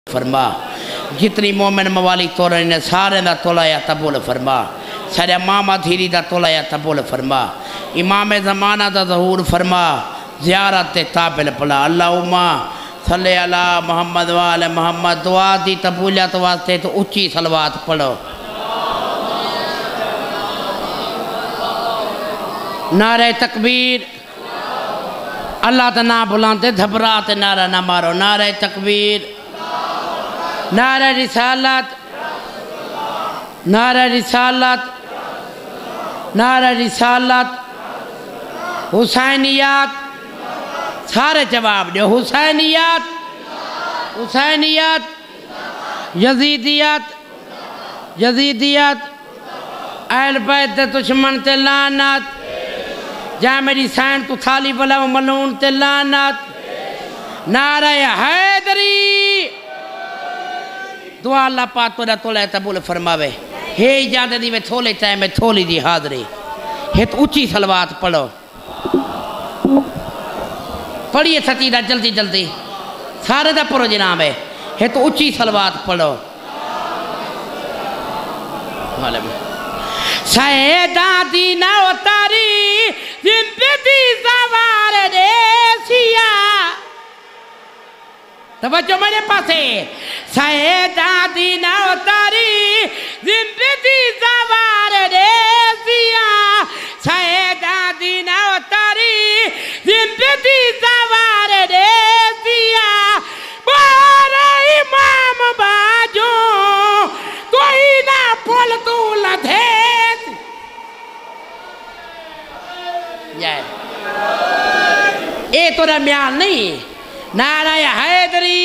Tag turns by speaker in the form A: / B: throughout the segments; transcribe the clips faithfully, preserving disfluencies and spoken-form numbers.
A: फरमा जितनी मोमिन मवाली तोला ने सारे का तोला या तबुल फरमा सारे मामा धीरी का तोला या तबुल फरमा इमाम ज़माना का ज़हूर फरमा ज़ियारत ताबिल पला अल्लाह उम्मा सल्ले अला मोहम्मद वाले मोहम्मद दुआ दी तबूलियत वास्ते तो उच्ची सलवात पढ़ो। नारे तकबीर अल्लाह का नाम बुलाते घबराते नारा ना मारो। नारे तकबीर नारे रिसालत नारे रिसालत नारे रिसालत हुसैनियत सारे जवाब दो। हुसैनियत हुसैनियत यजीदियत यजीदियत अहल बैत दे दुश्मन ते लानत जा मेरी सैन तू थाली वाला मलून ते लानत। नारा हैदरी दुआ अल्लाह पाक तोड़ा तोला तबूल फरमावे। हे इजाजत दी वे थोले चाहे मैं थोली दी हाजरी हे तो ऊंची सलवात पढ़ो। पढ़िए सतीदा जल्दी जल्दी सारे दा पढ़ो जनाब है हे तो ऊंची सलवात पढ़ो। सैदा दी ना उतारी जिंदगी सवार देसिया तवज्जो मेरे पासे सैदा दी ना उतारी जिंदगी सवार देसिया सैदा दी ना उतारी जिंदगी सवार देसिया बारा इमाम बाजो कोई ना पुल तू लधे ए तोरा म्याल नहीं। नारा हैदरी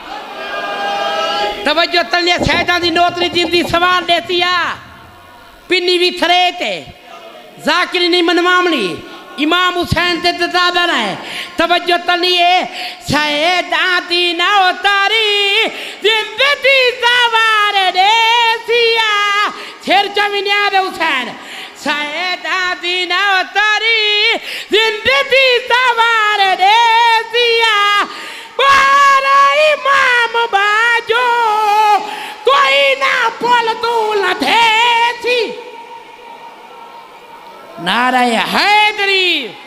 A: तवज्जो तलिया सैदा दी नौतरी जिंदी सवाल देतिया पिन्नी भी थरे ते जाकिर नहीं मनवामणी इमाम हुसैन ते दादा है। तवज्जो तलिए सैदा दी ना उतारी जिंदगी सवार देसिया शेर चमिनिया हुसैन सैदा दी ना उतारी जिंदगी सवार देसिया बारा इमाम बाजो कोई ना पुल तू लधे थी। नारा हैदरी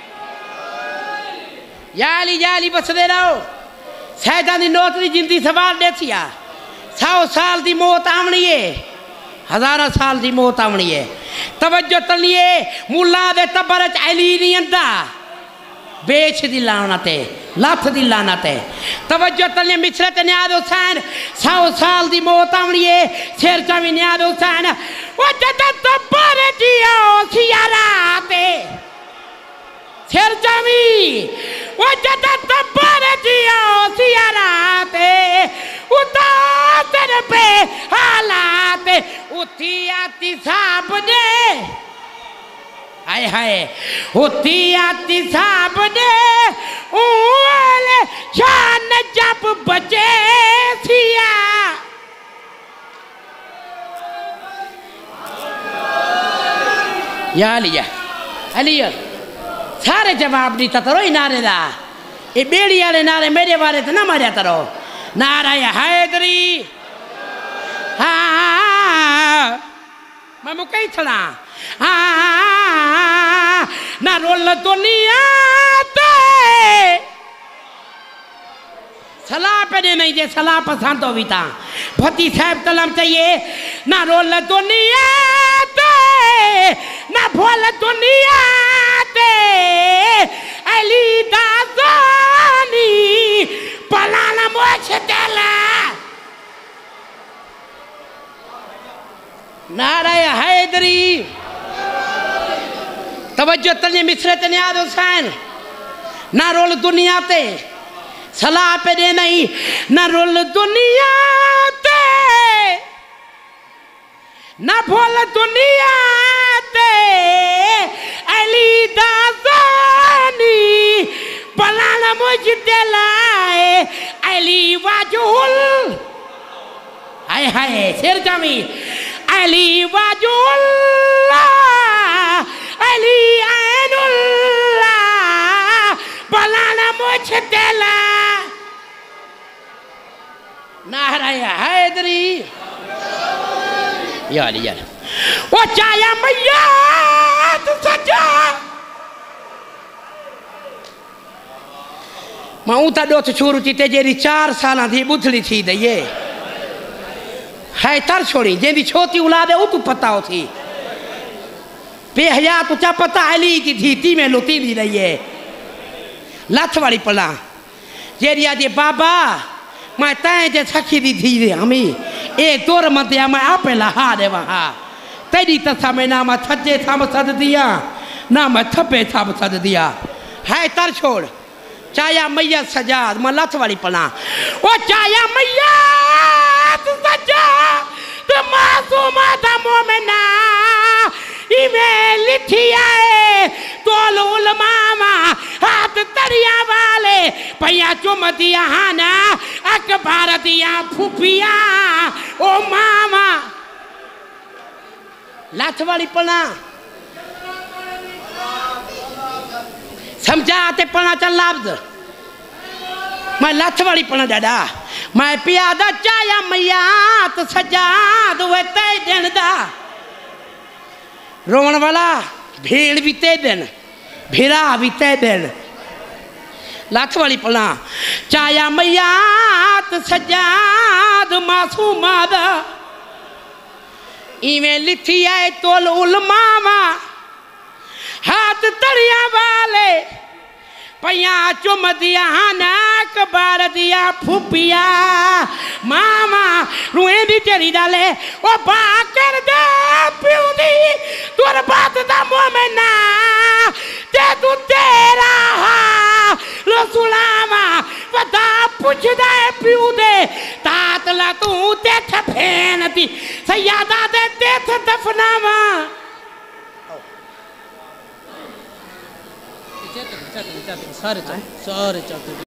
A: याली याली बसदे रहो। सैदा दी नौतरी जिंदी सवार देसिया सौ साल दी मौत आवनी है हजारा साल दी मौत आवनी है। तवज्जो तलिए मुल्ला दे तबर च अली नहीं अंदा बेच दी लानत है लथ दी लानत है। तवज्जो तलिए मिसरे ते नियाज़ हुसैन सौ साल दी मौत आवनी है शेर चा भी नियाज़ हुसैन वो जद तबर जियो सियारा ते शेर चा भी वो जद तबर जियो सियारा ते उतार पे हालात उठी आती साहब ने हाय हाय उठी आती साहब ने ओले शान जब बचे सिया या लिया अलिया सारे जवाब दी तरो ही नारे दा ये बेड़ी वाले नारे मेरे बारे तो ना मारिया तरो। नारा हैदरी हाँ मैं मुकई छड़ा हाँ ना रोल दुनिया ते सलाह पे दे नहीं जे सलाह पसंद हो बीता फती साहब तलम चाहिए ना रोल दुनिया ते ना भोल दुनिया ते अली दादानी पलाना मोछ देला। नारा हैदरी तवज्जो तलिए मिसरे ते नियाज़ हुसैन ना रोल दुनिया ते सलाह पे दे नहीं ना रोल दुनिया ते ना भोल दुनिया ते अली दादानी पलाना मुझ दिलाए अली वाजुल हाय हाय शेर जामी अली वाजुल्ला अली ऐनुल्ला पलाना मुझ दिला नाराया हैदरी यार यार वो चाया मैया तू सजा मां उता दोस्त छोरू थी ते जेरी चार साल थी बुथली थी दे है तर छोड़ी जेंदी छोटी औलाद है वो तू पता हो थी बेहया तुझा पता हली की थी ती में लुटी ली रही है लथ वाली पला जेरी आदि बाबा मैं तय जे सखी दी थी रे हमी ए तोर मतिया मैं आपे लहा दे वहाँ तेरी तथा में ना मैं थजे था मैं सद दिया ना मैं थपे था मैं सद दिया है तर छोड़ चाया मैया सजाद मैं लथ वाली पला ओ चाया मैया तू सजा तू मासूमा था मोमिना इमे लिखिया तोलूल मामा हाथ तरिया वाले पैया चुम दिया हाना अखबार दिया फुफिया ओ मामा लाथ वाली पना समझाते पना चल लफ्ज मैं लथ वाली पना डाडा मैं पियादा चाया मैया तो सजा दुए ते दिन दा रोवन वाला भीड़ भी ते दिन भिरा भी ते दिन लथ वाली पला चाया मैया तो सजाद मासूमा दा इवें लिथी है तोल उल मामा हाथ तड़िया वाले पैया चुम दिया नाक बार दिया फुपिया मामा रुए भी तेरी डाले ओ बा कर दे प्यूदी तोर बात दा मुंह में ना ते तू तेरा हा रसूलामा पता पूछ दे प्यूदे तातला तू ते थफेनती सयादा दे ते दफनामा सारे सारे